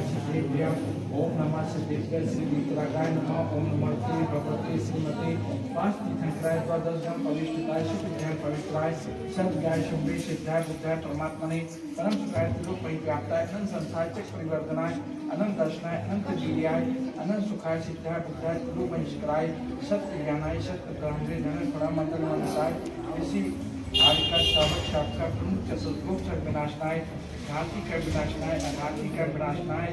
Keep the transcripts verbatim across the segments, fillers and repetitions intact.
सिद्धेभ्यः ओम नमः सिद्धेभ्यः श्री वितरागाय नमः ओम नमस्ते भगवते श्रीमते वास्ति शंकराय द्वादशम पवित्रताय शुद्धाय पवित्राय सद्गाय शुभे सिद्धाय बुद्धाय परमात्मने परम सुखाय त्रिलोक परिव्याप्ताय अनंत संसार चक्र परिवर्तनाय अनंत दर्शनाय अनंत वीर्याय अनंत सुखाय सिद्धाय बुद्धाय त्रिलोक परिष्कराय सत्य ज्ञानाय सत्य ब्रह्मणे धन परा मंत्र मनसाय इसी आदि का शावक शाखा प्रमुख चतुर्भुज का विनाशनाय घाती का विनाशनाय अनाथी का विनाशनाय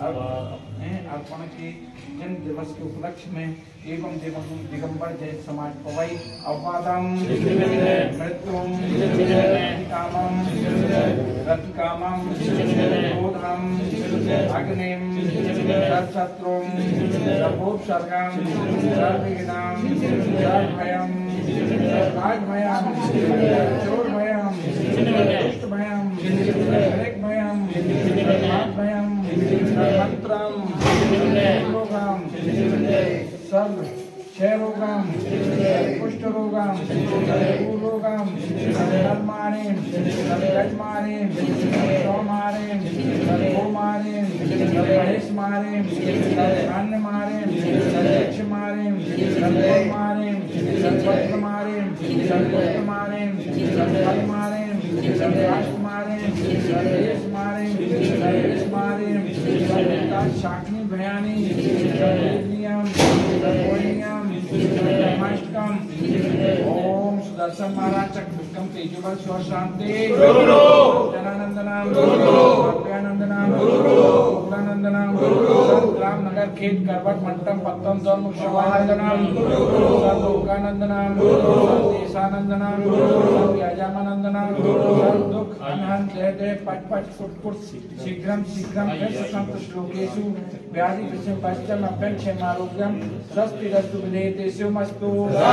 अर्पण के जन्म दिवस के उपलक्ष्य में एवं दिगंबर जय समाज पवई अववादम मृत्युम कामम रतिकामम क्रोधम अग्निम शत्रुम सर्वोपसर्गम सर्वविघ्नम सर्वभयम राजभयम चोरभयम दुष्टभयम भयम भयम मंत्रम रोगम सर्व क्षय रोगम कुष्ठ रोगम रोगम धर्माणे गजमाणे सौमाणे गोमाणे महेश मारे अन्य मारे दक्ष मारे मारे संपत्त मारे संपत्त मारे संपत्त मारे राष्ट्र मारे देश मारे देश मारे शाकिनी भयानी नियम नियम ब्रह्माष्टकम ओम सुदर्शन महाराज चक्रम तेजोबल स्व शांति जनानंदनाम अभ्यानंदनाम उग्रानंदनाम राम नगर खेत करवट मंडपम पत्तम जन्म शवानंदनाम लोकानंदनाम देशानंदनाम याजामानंदनाम दुख अनहन जय जय पच पच फुट फुट शीघ्रम शीघ्रम संत श्लोकेषु व्याधि विषम पश्चम अभ्यक्षेमारोग्यम स्वस्ति रस्तु विनेतेषु मस्तु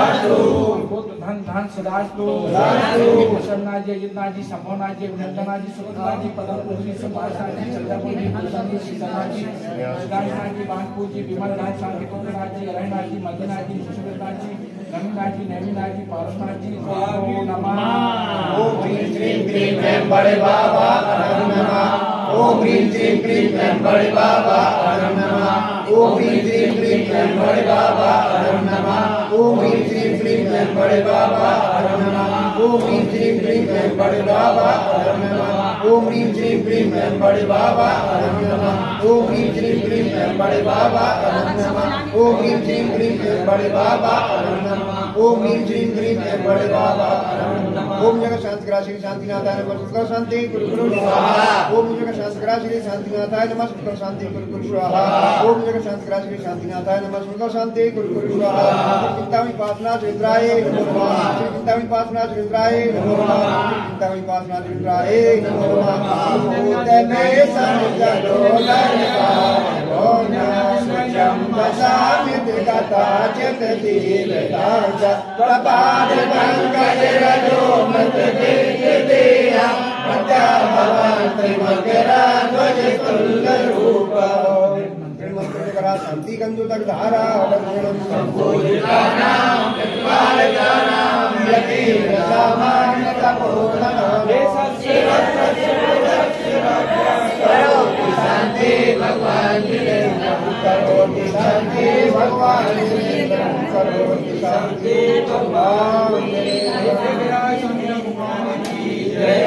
बुद्ध धन धन सदास्तु प्रसन्नाजी अजितनाजी संभवनाजी अभिनंदनाजी सुखनाजी पदम पूजी सुभाषाजी चंद्रपूजी कुलसंजी सीतानाजी सिद्धार्थनाजी बाणपूजी विमलनाथ शांतिपुत्रनाजी अरहनाजी मध्यनाजी सुषुभनाजी नमीनाजी नैमिनाजी पारसनाजी नमो नमः ओम ह्रीं श्रीं क्रीं ऐं बड़े बाबा हर नमः ओम ह्रीं श्रीं क्रीं ऐं बड़े बाबा हर नमः ओम ह्रीं श्रीं क्रीं ऐं बड़े बाबा हर नमः ओम ह्रीं श्रीं क्रीं ऐं बड़े बाबा हर नमः ओम ह्रीं श्रीं क्रीं ऐं बड़े बाबा हर नमः ओम ह्रीं श्रीं क्रीं ऐं बड़े बाबा हर नमः ओम ह्रीं श्रीं क्रीं ऐं बड़े बाबा हर नमः ओम ह्रीं श्रीं क्रीं ऐं बड़े बाबा हर नमः ओम ह्रीं श्रीं क्रीं ऐं बड़े बाबा हर नमः ओम जगत शांति ग्रासी शांतिनाथाय नमः सुख शांति कुरु कुरु स्वाहा ओम जगत शांति ग्रासी शांतिनाथाय नमः सुख शांति कुरु कुरु स्वाहा ओम जगत शांति ग्रासी शांतिनाथाय नमः सुख शांति कुरु कुरु स्वाहा चिंतामणि पासना रुद्राय नमो नमः चिंतामणि पासना रुद्राय नमो नमः चिंतामणि पासना रुद्राय नमो नमः तमे संजलोलका ओम दशामि विगता चित्तीलताच प्रपाद पंकज रजो मत देया मत्या भवन त्रिमकरा ध्वज तुल्य रूप शांति गंधु तक धारा संपूजितानां प्रतिपालकानां यतीम सामान्य तपोधनानां करोति शांति भगवान करोति शांति भगवान करोति शांति भगवान जय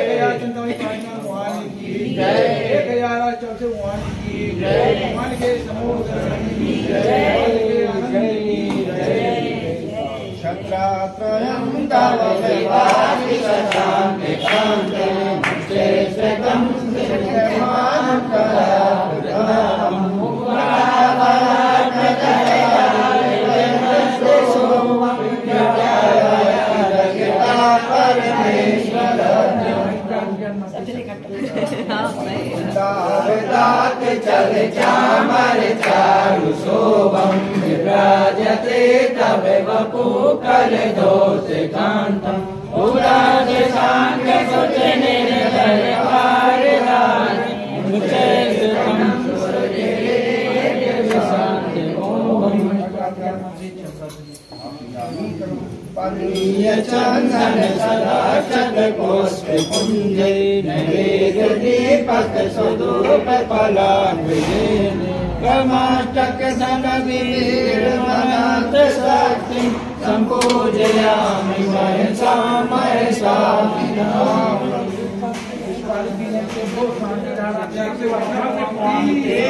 भगवान के शत्रात्रयं तव विवाहि शान्ति कान्ते श्रेष्ठं श्रेष्ठमानं कराम चल चामर चारु शोभम विराजते तब वपु कर दोष कांतम उराज सांग सुच निर्धर पारदान मुझे सुखम सुरजे शांति ओम पानीय चंदन सदा पुष्प कुंजे नैवेद दीपक स्वरूप फलान्वितेन कर्माष्टक धन वीर मनाथ शक्ति संपूजयामि महसा महसा इस बार भी ने बहुत मानते हैं